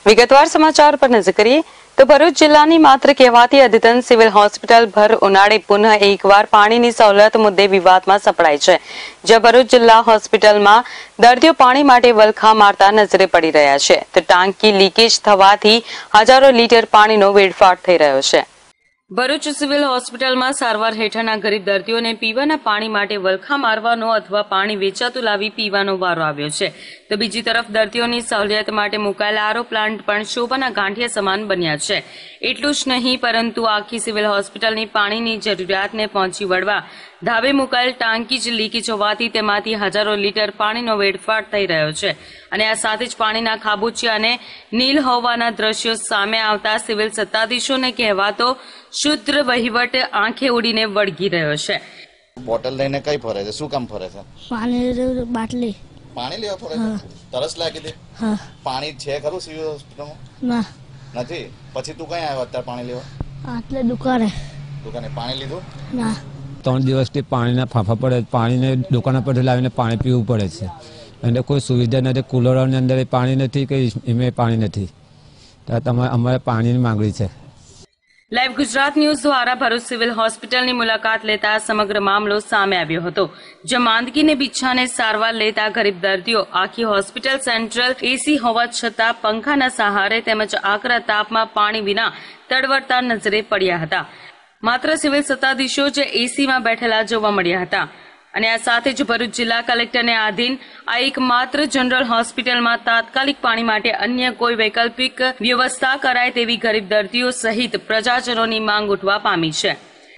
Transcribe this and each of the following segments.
વિગતવાર સમાચાર પર નજર કરીએ તો ભરૂચ જિલ્લાની માત્ર કહેવાતી અદ્યતન સિવિલ હોસ્પિટલ ભર ઉનાળે પુનઃ એકવાર પાણીની સવલત મુદ્દે વિવાદમાં સપડાઈ છે, જ્યાં ભરૂચ જિલ્લા હોસ્પિટલમાં દર્દીઓ પાણી માટે વલખા મારતા નજરે પડી રહ્યા છે, તો ટાંકી લીકેજ થવાથી હજારો લીટર પાણીનો વેડફાટ થઈ રહ્યો છે। ભરૂચ સિવિલ હોસ્પિટલમાં સારવાર હેઠળના ગરીબ દર્દીઓને પીવાના પાણી માટે વલખા મારવાનો અથવા પાણી વેચાતું લાવી પીવાનો વારો આવ્યો છે, તો બીજી તરફ દર્દીઓની સહુલિયત માટે મુકાયેલા આરો પ્લાન્ટ પણ શોભાના ગાંઠિયા સમાન બન્યા છે। એટલું જ નહીં પરંતુ આખી સિવિલ હોસ્પિટલની પાણીની જરૂરિયાતને પહોંચી વળવા ધાબે મુકાયેલ ટાંકી જ લીકેજ હોવાથી તેમાંથી હજારો લીટર પાણીનો વેડફાટ થઈ રહ્યો છે, અને આ સાથે જ પાણીના ખાબોચિયા અને નીલ હોવાના દ્રશ્યો સામે આવતા સિવિલ સત્તાધીશોને કહેવાતો શુદ્ર વહીવટ આંખે ઉડીને વળગી રહ્યો છે। બોટલ લઈને કઈ ફરે છે? શું કામ ફરે છે? પાણી બાટલી પાણી લેવા ફરે છે? તરસ લાગી દે? હા। પાણી છે ખરું સિવિલ હોસ્પિટલમાં? ના નથી। પછી તું કઈ આવ્યો અત્યારે પાણી લેવા? આટલે દુકાને પાણી લીધું? ના। 3 દિવસથી પાણીના ફાંફા પડે, પાણીને દુકાન પરથી લાવીને પાણી પીવું પડે છે, અને કોઈ સુવિધા નથી। કુલરોની અંદર પાણી નથી કે એમાં પાણી નથી, તો અમારે પાણીની માંગણી છે। લાઈવ ગુજરાત ન્યૂઝ દ્વારા ભરૂચ સિવિલ હોસ્પિટલની મુલાકાત લેતા સમગ્ર મામલો સામે આવ્યો હતો, જ્યાં માંદગીને બિછાને સારવાર લેતા ગરીબ દર્દીઓ આખી હોસ્પિટલ સેન્ટ્રલ એસી હોવા છતાં પંખાના સહારે તેમજ આકરા તાપમાં પાણી વિના તડવડતા નજરે પડ્યા હતા। માત્ર સિવિલ સત્તાધીશો જ એસીમાં બેઠેલા જોવા મળ્યા હતા, અને આ સાથે જ ભરૂચ જિલ્લા કલેક્ટરને આધીન આ એકમાત્ર જનરલ હોસ્પિટલમાં તાત્કાલિક પાણી માટે અન્ય કોઈ વૈકલ્પિક વ્યવસ્થા કરાય તેવી ગરીબ દર્દીઓ સહિત પ્રજાજનોની માંગ ઉઠવા પામી છે।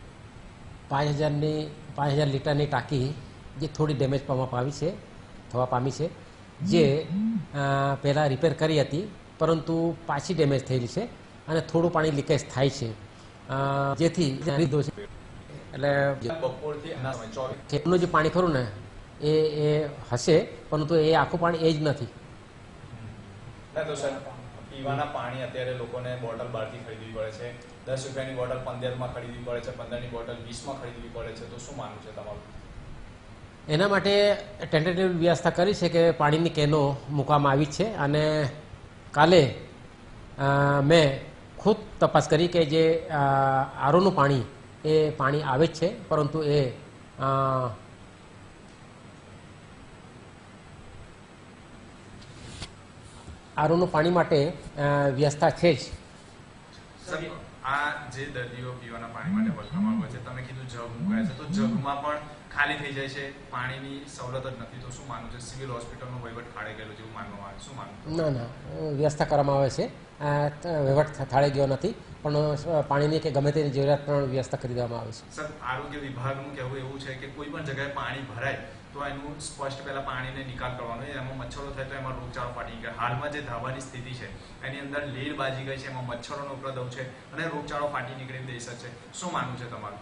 5000 લીટરની ટાંકી જે થોડી ડેમેજ થવા પામી છે, જે પહેલાં રિપેર કરી હતી, પરંતુ પાછી ડેમેજ થયેલી છે અને થોડું પાણી લીકેજ થાય છે, જેથી લીધો છે। એટલે ખેતનું જે પાણી ખરું ને એ હશે, પરંતુ એ આખું પાણી એ જ નથી। તો સર, પીવાના પાણી અત્યારે લોકોને બોટલ બહારથી ખરીદવી પડે છે, 10 રૂપિયાની બોટલ 15માં ખરીદવી પડે છે, 15ની બોટલ 20માં ખરીદવી પડે છે, તો શું માનવું છે તમારું? એના માટે ટેન્ટેટિવ વ્યવસ્થા કરી છે કે પાણીની કેનો મૂકવામાં આવી છે, અને કાલે મેં ખુદ તપાસ કરી કે જે આરોનું પાણી એ પાણી આવે જ છે, પરંતુ એ આરોનું પાણી માટે વ્યવસ્થા છે જ। આ જે દર્દીઓ પીવાના પાણી માટે વલખા માંગે છે, તમે કીધું જગ મુકાય છે, તો જગમાં પણ ખાલી થઈ જાય છે, પાણીની સવલત જ નથી, તો શું માનવું છે? સિવિલ હોસ્પિટલનો વહીવટ થાળે ગયેલો જેવું માનવામાં આવે, શું માનવું? ના, વ્યવસ્થા કરવામાં આવે છે, વહીવટ થાળે ગયો નથી, પણ પાણીની કે ગમે તેની જરૂરિયાત પણ વ્યવસ્થા કરી દેવામાં આવે છે। સર, આરોગ્ય વિભાગનું કહેવું એવું છે કે કોઈ પણ જગ્યાએ પાણી ભરાય તો એનું સ્પષ્ટ પહેલા પાણીને નિકાલ કરવાનો, એમાં મચ્છરો થાય તો એમાં રોગચાળો ફાટી ગયો। હાલમાં જે ધાબાની સ્થિતિ છે એની અંદર લીલ બાજી ગઈ છે, એમાં મચ્છરોનો ઉપદ્રવ છે અને રોગચાળો ફાટી નીકળી દઈ શકે છે, શું માનવું છે તમારું?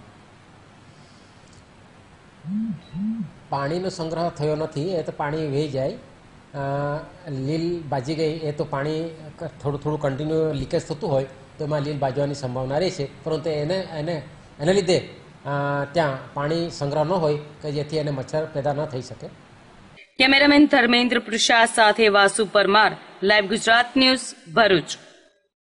પાણીનો સંગ્રહ થયો નથી, એ તો પાણી વહી જાય। લીલ બાજી ગઈ એ તો પાણી થોડું કન્ટિન્યુ લીકેજ થતું હોય તો એમાં લીલ બાજવાની સંભાવના રહે છે, પરંતુ એને લીધે ત્યાં પાણી સંગ્રહ ન હોય કે જેથી એને મચ્છર પેદા ન થઈ શકે। કેમેરામેન ધર્મેન્દ્ર પ્રસાદ સાથે વાસુ પરમાર, લાઈવ ગુજરાત ન્યૂઝ, ભરૂચ।